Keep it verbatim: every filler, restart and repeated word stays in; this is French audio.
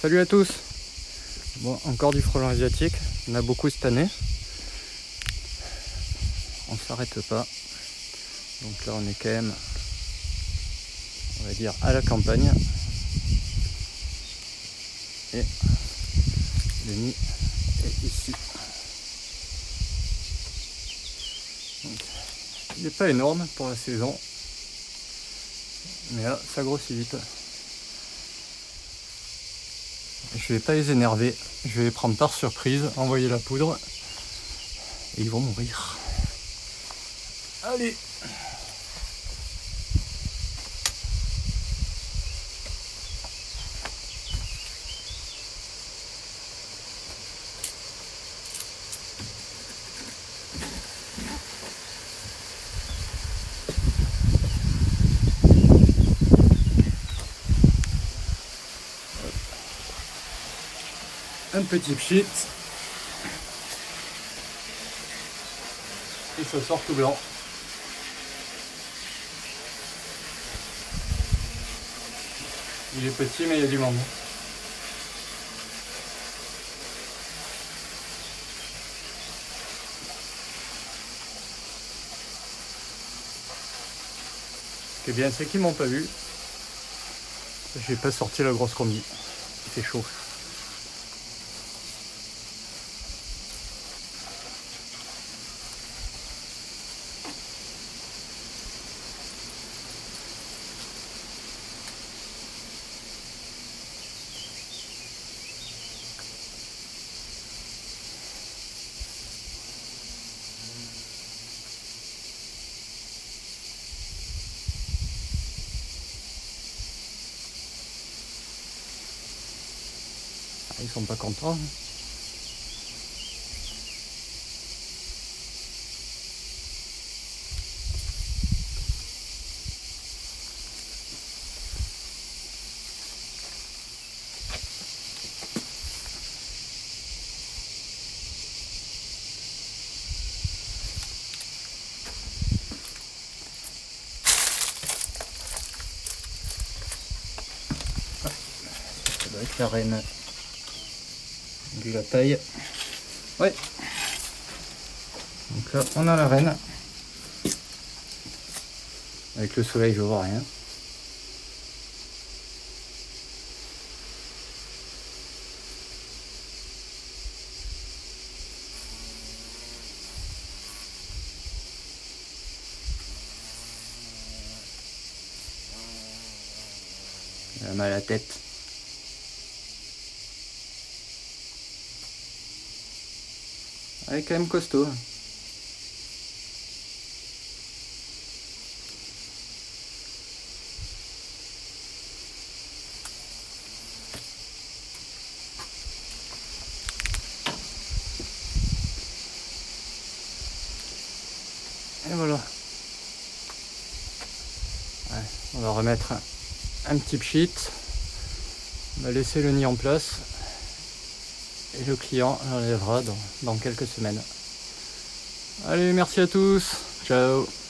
Salut à tous. Bon, encore du frelon asiatique, il y en a beaucoup cette année. On s'arrête pas. Donc là on est quand même, on va dire, à la campagne. Et le nid est ici. Donc, il n'est pas énorme pour la saison, mais là ça grossit vite. Je vais pas les énerver, je vais les prendre par surprise, envoyer la poudre et ils vont mourir. Allez! Un petit pchit. Et ça sort tout blanc. Il est petit mais il y a du monde. Ce qui est bien c'est qu'ils m'ont pas vu. J'ai pas sorti la grosse combi. Il fait chaud. Ils sont pas contents. Ça doit être la reine. Vu la taille. Ouais. Donc là on a la reine. Avec le soleil je vois rien. Elle a mal à la tête. Elle est quand même costaud. Et voilà. Ouais, on va remettre un, un petit pchit. On va laisser le nid en place. Et le client l'enlèvera dans, dans quelques semaines. Allez, merci à tous. Ciao.